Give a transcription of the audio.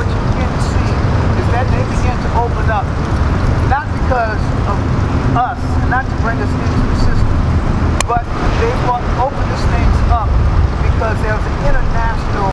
what you begin to see is that they begin to open up, not because of us, not to bring us into the system, but they open these things up because there's an international